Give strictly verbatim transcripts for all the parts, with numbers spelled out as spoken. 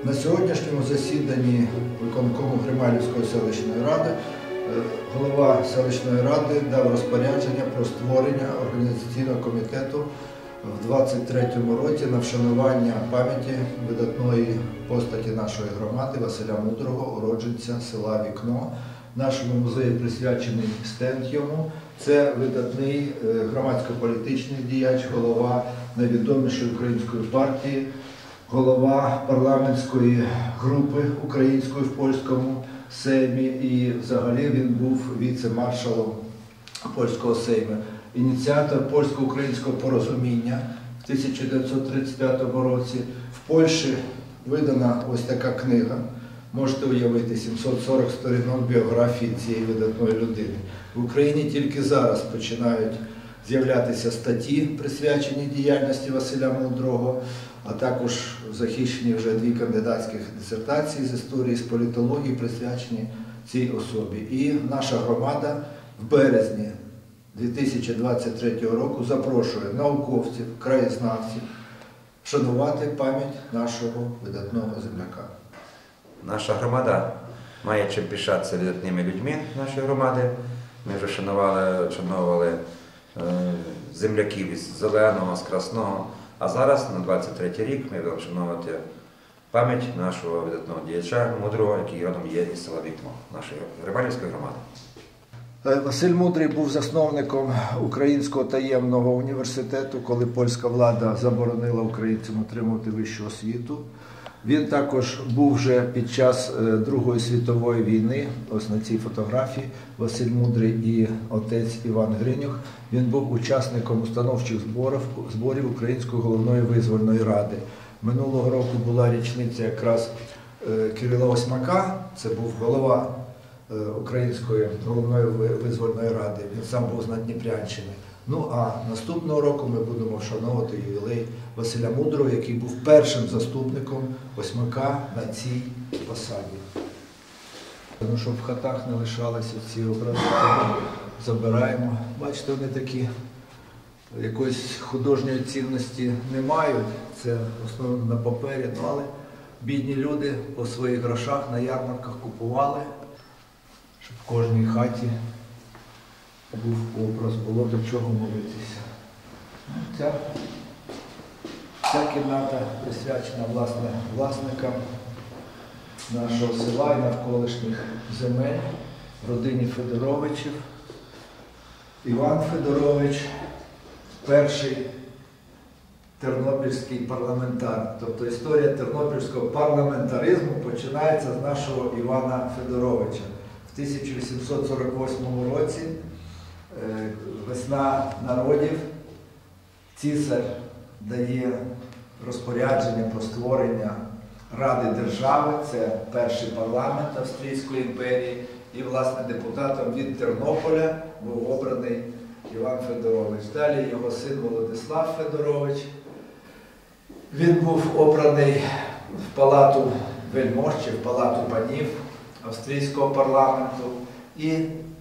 На сьогоднішньому засіданні виконкому Грималівської селищної ради голова селищної ради дав розпорядження про створення організаційного комітету в двадцять третьому році на вшанування пам'яті видатної постаті нашої громади Василя Мудрого, уродженця села Вікно. Нашому музею присвячений стенд йому. Це видатний громадсько-політичний діяч, голова найвідомішої української партії, голова парламентської групи української в польському сеймі і взагалі він був віце-маршалом польського сейму. Ініціатор польсько-українського порозуміння в тисяча дев'ятсот тридцять п'ятому році. В Польщі видана ось така книга. Можете уявити, сімсот сорок сторінок біографії цієї видатної людини. В Україні тільки зараз починають з'являтися статті, присвячені діяльності Василя Мудрого, а також захищені вже дві кандидатських дисертації з історії, з політології, присвячені цій особі. І наша громада в березні дві тисячі двадцять третього року запрошує науковців, краєзнавців вшанувати пам'ять нашого видатного земляка. Наша громада має чим пишатися видатними людьми нашої громади. Ми вже шанували, шанували е, земляків із Зеленого, з Красного. А зараз, на двадцять третій рік, ми будемо вшановувати пам'ять нашого видатного діяча Мудрого, який родом є із села Вікно, нашої Грималівської громади. Василь Мудрий був засновником Українського таємного університету, коли польська влада заборонила українцям отримувати вищу освіту. Він також був вже під час Другої світової війни, ось на цій фотографії, Василь Мудрий і отець Іван Гринюх. Він був учасником установчих зборів, зборів Української головної визвольної ради. Минулого року була річниця якраз Кирила Осьмака, це був голова Української головної визвольної ради, він сам був з Надніпрянщини. Ну а наступного року ми будемо вшановувати ювілей Василя Мудрого, який був першим заступником Осьмака на цій посаді. Ну, щоб в хатах не лишалися ці образи, забираємо. Бачите, вони такі, якоїсь художньої цінності не мають, це в основному на папері, ну, але бідні люди по своїх грошах на ярмарках купували, щоб в кожній хаті був образ, було до чого молитися. Ця, ця кімната присвячена власне власникам нашого села і навколишніх земель, родині Федоровичів. Іван Федорович – перший тернопільський парламентар. Тобто історія тернопільського парламентаризму починається з нашого Івана Федоровича. В тисяча вісімсот сорок восьмому році весна народів, цісар дає розпорядження про створення Ради держави, це перший парламент Австрійської імперії, і, власне, депутатом від Тернополя був обраний Іван Федорович. Далі його син Володислав Федорович. Він був обраний в палату вельмож чи в палату панів австрійського парламенту. І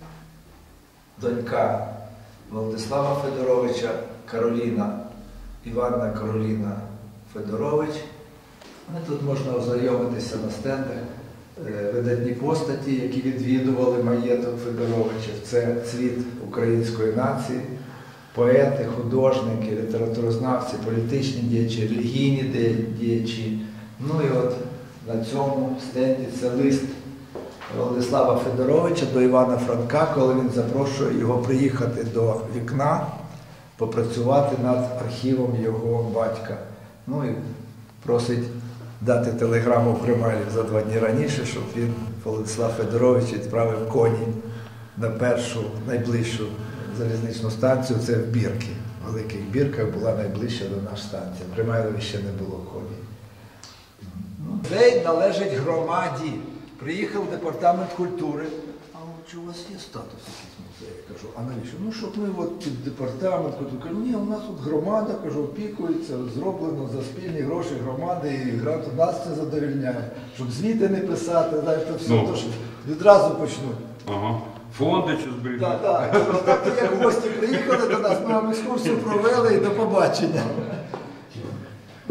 донька Володислава Федоровича, Кароліна, Іванна Кароліна Федорович. Тут можна ознайомитися на стендах видатні постаті, які відвідували маєток Федоровичів. Це цвіт української нації, поети, художники, літературознавці, політичні діячі, релігійні діячі. Ну і от на цьому стенді це лист Володислава Федоровича до Івана Франка, коли він запрошує його приїхати до Вікна, попрацювати над архівом його батька. Ну і просить дати телеграму в Грималів за два дні раніше, щоб він, Володислав Федорович, відправив коні на першу, найближчу залізничну станцію, це в Бірки. В Великих Бірках була найближча до нашої станції. В Гримайлові ще не було коней. Музей належить громаді. Приїхав департамент культури. А чи у вас є статус якийсь музею? Кажу, а навіщо? Ну, щоб ми от під департамент культури. Кажу, ні, у нас тут громада, кажу, опікується, зроблено за спільні гроші громади, і грант нас це задовільняє. Щоб звіти не писати, знаєте, все, ну, то, що відразу почнуть. Ага. Фонди чи зберігати? Так, так. Так, як гості приїхали до нас, ми вам екскурсію провели і до побачення.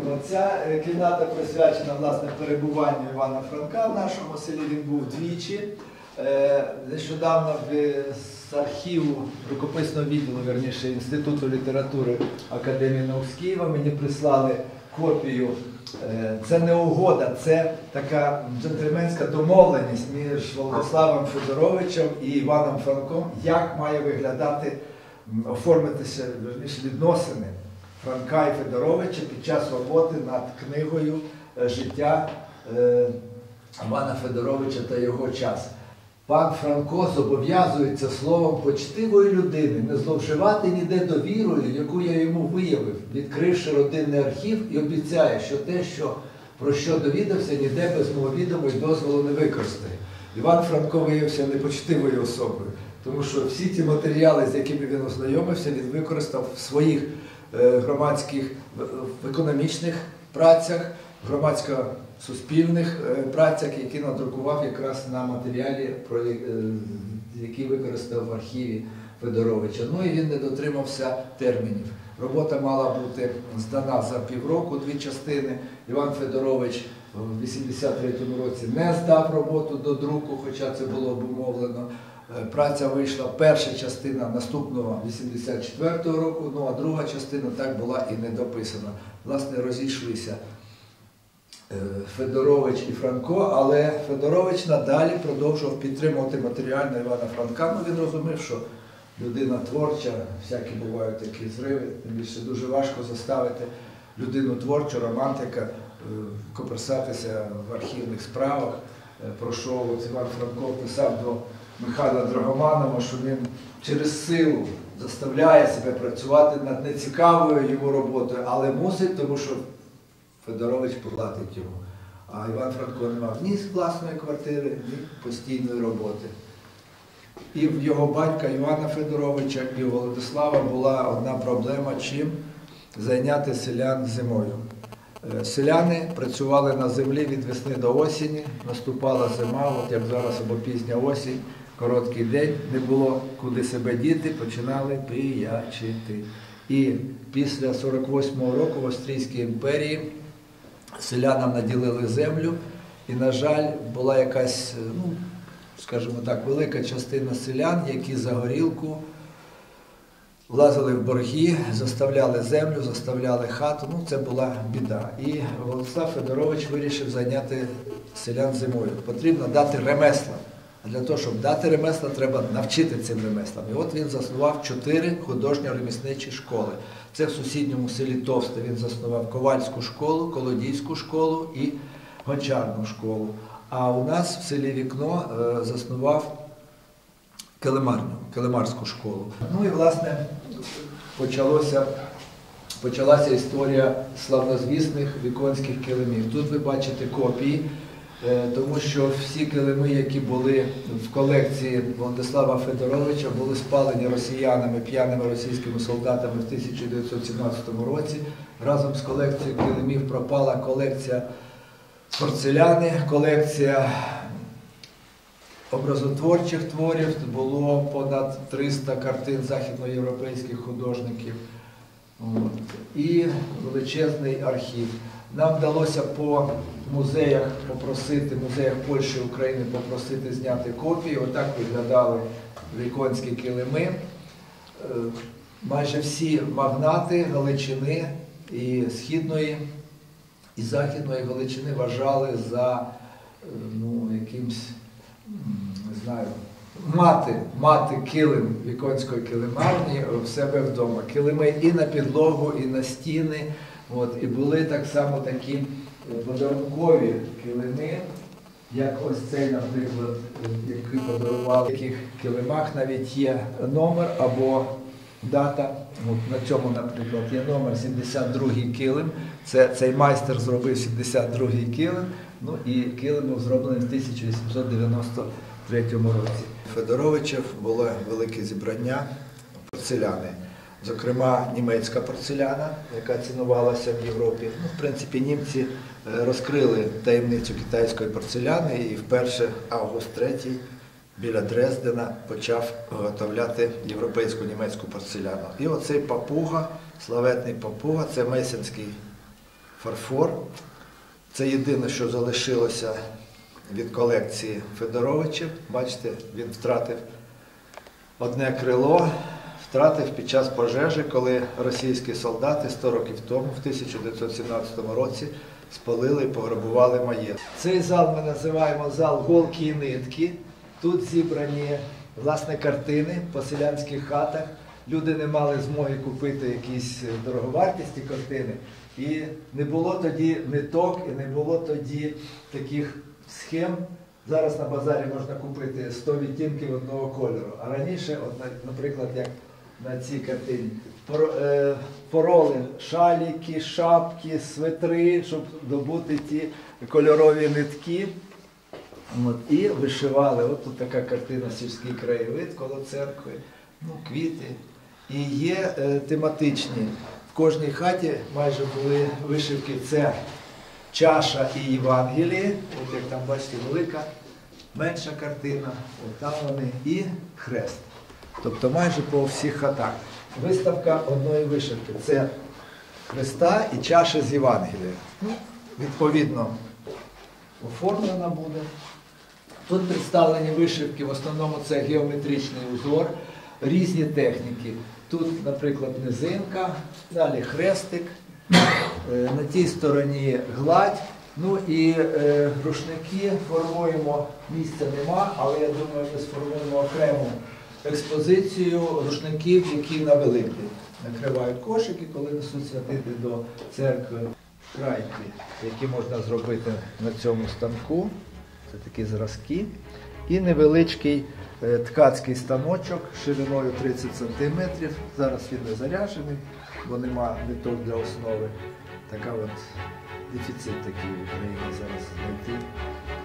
Ця е, кімната присвячена власне перебуванню Івана Франка в нашому селі. Він був двічі. Е, Нещодавно в- з архіву рукописного відділу, верніше, Інституту літератури Академії наук з Києва мені прислали копію. Е, Це не угода, це така джентльменська домовленість між Владиславом Федоровичем і Іваном Франком, як має виглядати, м, оформитися, верніше, відносини Франка і Федоровича під час роботи над книгою е, «Життя е, Івана Федоровича та його час». Пан Франко зобов'язується словом почтивої людини не зловживати ніде довірою, яку я йому виявив, відкривши родинний архів, і обіцяє, що те, що, про що довідався, ніде без мого відому і дозволу не використає. Іван Франко виявився непочтивою особою, тому що всі ті матеріали, з якими він ознайомився, він використав в своїх е, громадських, в, в економічних працях, громадсько-суспільних е, працях, які надрукував якраз на матеріалі, про, е, який використав в архіві Федоровича. Ну і він не дотримався термінів. Робота мала бути здана за півроку, дві частини. Іван Федорович в вісімдесят третьому році не здав роботу до друку, хоча це було обумовлено. Е, Праця вийшла, перша частина наступного вісімдесят четвертого року, ну а друга частина так була і не дописана. Власне, розійшлися е, Федорович і Франко, але Федорович надалі продовжував підтримувати матеріально Івана Франка. Ну, він розумів, що людина творча, всякі бувають такі зриви, тим більше дуже важко заставити людину творчу, романтика, е, копирсатися в архівних справах. Е, Про що от Іван Франко писав до Михайла Драгоманова, що він через силу заставляє себе працювати над нецікавою йому роботою, але мусить, тому що Федорович платить йому. А Іван Франко не мав ні власної квартири, ні постійної роботи. І в його батька Івана Федоровича, і у Владислава була одна проблема, чим зайняти селян зимою. Е, Селяни працювали на землі від весни до осені, наступала зима, от як зараз, або пізня осінь, короткий день, не було куди себе діти, починали пиячити. І після сорок восьмого року в Австрійській імперії селянам наділили землю, і, на жаль, була якась, ну, скажімо так, велика частина селян, які за горілку влазили в борги, заставляли землю, заставляли хату, ну це була біда. І Владислав Федорович вирішив зайняти селян зимою. Потрібно дати ремесла. А для того, щоб дати ремесла, треба навчити цим ремеслам. І от він заснував чотири художньо-ремісничі школи. Це в сусідньому селі Товсте він заснував ковальську школу, колодійську школу і гончарну школу. А у нас в селі Вікно е, заснував килимарню, килимарську школу. Ну і, власне, почалося, почалася історія славнозвісних віконських килимів. Тут ви бачите копії, е, тому що всі килими, які були в колекції Владислава Федоровича, були спалені росіянами, п'яними російськими солдатами в тисяча дев'ятсот сімнадцятому році. Разом з колекцією килимів пропала колекція порцеляни, колекція образотворчих творів, було понад триста картин західноєвропейських художників. От. І величезний архів. Нам вдалося по музеях попросити, музеях Польщі і України попросити зняти копії. Отак виглядали віконські килими. Е, Майже всі магнати Галичини і Східної, і Західної Галичини вважали за, ну, якимсь, не знаю, мати, мати килим віконської килимарні в себе вдома. Килими і на підлогу, і на стіни. От, і були так само такі подарункові килими, як ось цей, наприклад, який подарував. В таких килимах навіть є номер або дата. От на цьому, наприклад, є номер сімдесят другий килим. Це, цей майстер зробив сімдесят другий килим, ну і килим був зроблений в тисяча вісімсот дев'яносто третьому році. Федоровичів було велике зібрання порцеляни. Зокрема, німецька порцеляна, яка цінувалася в Європі. Ну, в принципі, німці розкрили таємницю китайської порцеляни, і вперше Август третій біля Дрездена почав виготовляти європейську німецьку порцеляну. І оцей папуга, славетний папуга, це месенський фарфор. Це єдине, що залишилося від колекції Федоровичів. Бачите, він втратив одне крило, втратив під час пожежі, коли російські солдати сто років тому, в тисяча дев'ятсот сімнадцятому році, спалили і пограбували маєток. Цей зал ми називаємо зал «Голки і нитки». Тут зібрані, власне, картини по селянських хатах. Люди не мали змоги купити якісь дороговартісні картини. І не було тоді ниток, і не було тоді таких схем. Зараз на базарі можна купити сто відтінків одного кольору. А раніше, от, наприклад, як на цій картині, пороли шаліки, шапки, светри, щоб добути ті кольорові нитки. От, і вишивали. От тут така картина «Сільський краєвид» коло церкви, ну, квіти. І є е, тематичні. В кожній хаті майже були вишивки. Це чаша і Євангеліє. От як там, бачите, велика, менша картина. От там вони. І хрест. Тобто майже по всіх хатах. Виставка одної вишивки. Це хреста і чаша з Євангелія. Ну, відповідно, оформлена буде. Тут представлені вишивки, в основному це геометричний узор, різні техніки. Тут, наприклад, низинка, далі хрестик, на тій стороні гладь. Ну і е, рушники формуємо, місця нема, але я думаю, ми сформуємо окрему експозицію рушників, які на Великдень накривають кошики, коли несуть святити до церкви. Крайки, які можна зробити на цьому станку. Це такі зразки. І невеличкий е, ткацький станочок шириною тридцять сантиметрів. Зараз він не заряджений, бо нема ниток для основи. Така от дефіцит такий в Україні зараз знайти.